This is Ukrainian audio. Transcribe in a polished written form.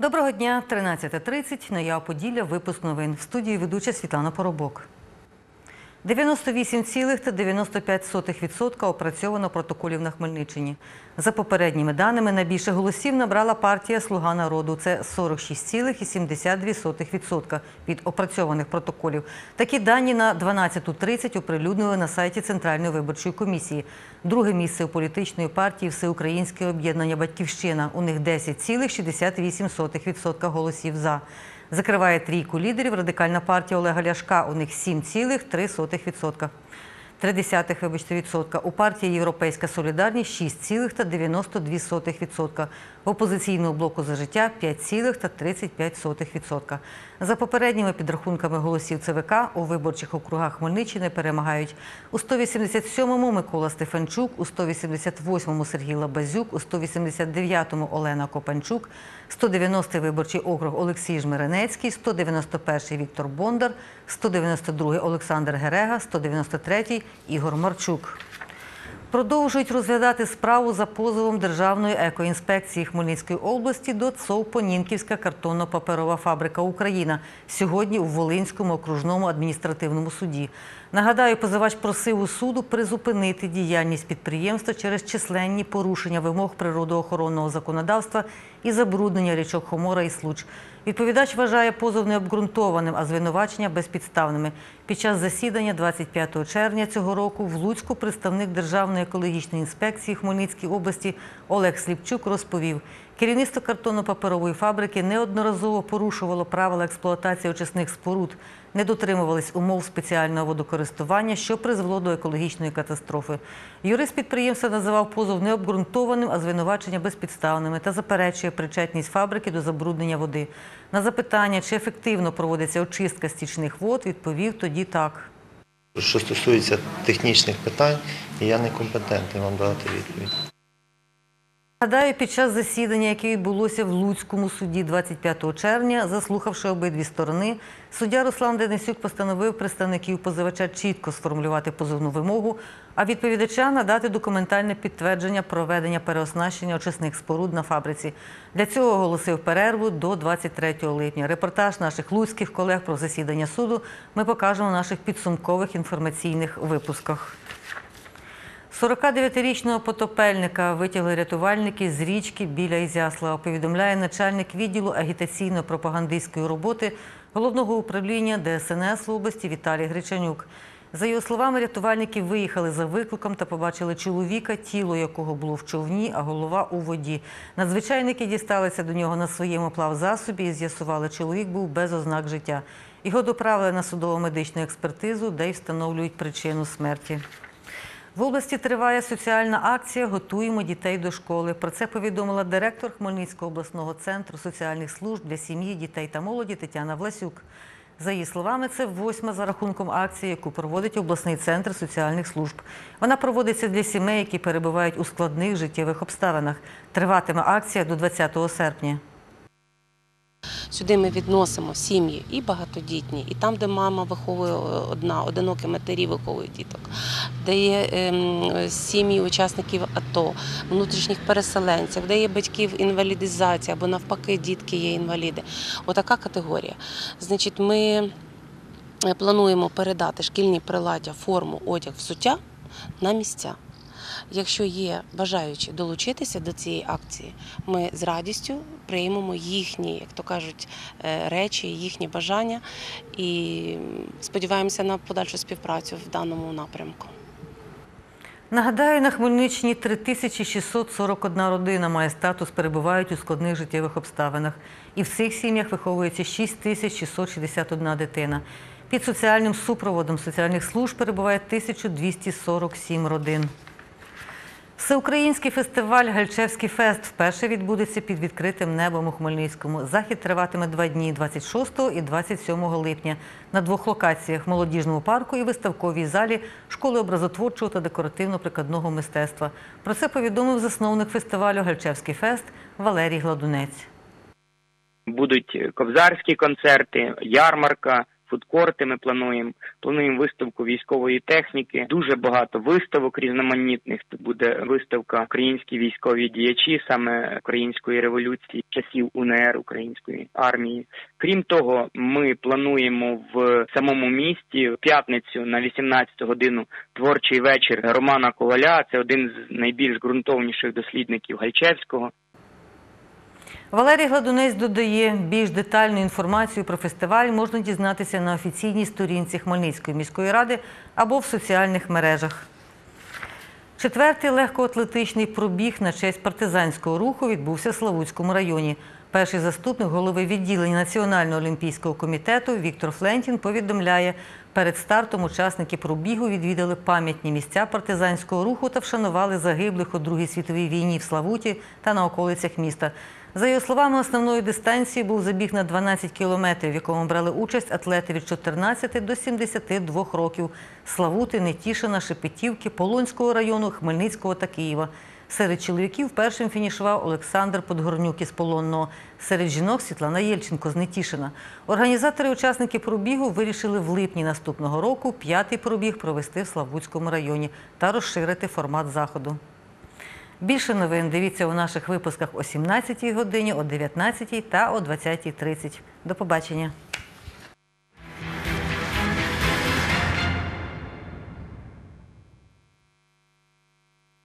Доброго дня, 13:30, Нояв Поділля, випуск новин. В студії ведуча Світлана Поробок. 98,95% опрацьовано протоколів на Хмельниччині. За попередніми даними, найбільше голосів набрала партія «Слуга народу». Це 46,72% від опрацьованих протоколів. Такі дані на 12:30 оприлюднили на сайті Центральної виборчої комісії. Друге місце у політичної партії «Всеукраїнське об'єднання «Батьківщина». У них 10,68% голосів «за». Закриває трійку лідерів Радикальна партія Олега Ляшка. У них 7,3%. У партії Європейська солідарність 6,92%. В опозиційного блоку «За життя» 5,35%. За попередніми підрахунками голосів ЦВК у виборчих округах Хмельниччини перемагають у 187-му Микола Стефанчук, у 188-му Сергій Лабазюк, у 189-му Олена Копанчук, 190-й виборчий округ Олексій Жмеренецький, 191-й Віктор Бондар, 192-й Олександр Герега, 193-й Ігор Марчук. Продовжують розглядати справу за позовом Державної екоінспекції Хмельницької області до ЦОВ «Понінківська картонно-паперова фабрика Україна» сьогодні у Волинському окружному адміністративному суді. Нагадаю, позивач просив у суду призупинити діяльність підприємства через численні порушення вимог природоохоронного законодавства і забруднення річок Хомора і Случ. Відповідач вважає позов необґрунтованим, а звинувачення безпідставними. Під час засідання 25 червня цього року в Луцьку представник Державної екологічної інспекції Хмельницькій області Олег Сліпчук розповів, керівництво картонно-паперової фабрики неодноразово порушувало правила експлуатації очисних споруд, не дотримувались умов спеціального водокористування, що призвело до екологічної катастрофи. Юрист підприємства називав позов необґрунтованим, а звинувачення безпідставними та заперечує причетність фабрики до забруднення води. На запитання, чи ефективно проводиться очистка стічних вод, відповів тоді так. Що стосується технічних питань, я не компетентний вам дати відповідь. Нагадаю, під час засідання, яке відбулося в Луцькому суді 25 червня, заслухавши обидві сторони, суддя Руслан Денисюк постановив представників позивача чітко сформулювати позовну вимогу, а відповідача надати документальне підтвердження проведення переоснащення очисних споруд на фабриці. Для цього оголосив перерву до 23 липня. Репортаж наших луцьких колег про засідання суду ми покажемо в наших підсумкових інформаційних випусках. 49-річного потопельника витягли рятувальники з річки біля Ізяслава, повідомляє начальник відділу агітаційно-пропагандистської роботи Головного управління ДСНС в області Віталій Гречанюк. За його словами, рятувальники виїхали за викликом та побачили чоловіка, тіло якого було в човні, а голова у воді. Надзвичайники дісталися до нього на своєму плавзасобі і з'ясували, чоловік був без ознак життя. Його доправили на судово-медичну експертизу, де й встановлюють причину смерті. В області триває соціальна акція «Готуємо дітей до школи». Про це повідомила директор Хмельницького обласного центру соціальних служб для сім'ї, дітей та молоді Тетяна Власюк. За її словами, це 8-ма за рахунком акції, яку проводить обласний центр соціальних служб. Вона проводиться для сімей, які перебувають у складних життєвих обставинах. Триватиме акція до 20 серпня. Сюди ми відносимо сім'ї і багатодітні, і там, де мама виховує одна, одинокі матері виховують діток, де є сім'ї учасників АТО, внутрішніх переселенців, де є батьків інвалідизація або навпаки дітки є інваліди. Отака категорія. Значить, ми плануємо передати шкільні приладдя, форму, одяг, взуття на місця. Якщо є бажаючі долучитися до цієї акції, ми з радістю приймемо їхні, як то кажуть, речі, їхні бажання і сподіваємося на подальшу співпрацю в даному напрямку. Нагадаю, на Хмельниччині 3641 родина має статус, перебувають у складних життєвих обставинах. І в цих сім'ях виховується 6661 дитина. Під соціальним супроводом соціальних служб перебуває 1247 родин. Всеукраїнський фестиваль «Гальчевський фест» вперше відбудеться під відкритим небом у Хмельницькому. Захід триватиме 2 дні – 26 і 27 липня. На 2 локаціях – в молодіжному парку і виставковій залі школи образотворчого та декоративно-прикладного мистецтва. Про це повідомив засновник фестивалю «Гальчевський фест» Валерій Гладунець. Будуть кобзарські концерти, ярмарка, фудкорти ми плануємо виставку військової техніки, дуже багато виставок різноманітних. Тут буде виставка «Українські військові діячі», саме української революції, часів УНР, української армії. Крім того, ми плануємо в самому місті в п'ятницю на 18 годину творчий вечір Романа Коваля. Це один з найбільш ґрунтовніших дослідників Гальчевського. Валерій Гладунець додає, більш детальну інформацію про фестиваль можна дізнатися на офіційній сторінці Хмельницької міської ради або в соціальних мережах. Четвертий легкоатлетичний пробіг на честь партизанського руху відбувся в Славутському районі. Перший заступник голови відділення Національного олімпійського комітету Віктор Флентін повідомляє, перед стартом учасники пробігу відвідали пам'ятні місця партизанського руху та вшанували загиблих у Другій світовій війні в Славуті та на околицях міста. За його словами, основною дистанцією був забіг на 12 кілометрів, в якому брали участь атлети від 14 до 72 років – Славути, Нетішина, Шепетівки, Полонського району, Хмельницького та Києва. Серед чоловіків першим фінішував Олександр Подгорнюк із Полонного. Серед жінок – Світлана Єльченко з Нетішина. Організатори і учасники пробігу вирішили в липні наступного року п'ятий пробіг провести в Славутському районі та розширити формат заходу. Більше новин дивіться у наших випусках о 17-й годині, о 19-й та о 20:30. До побачення.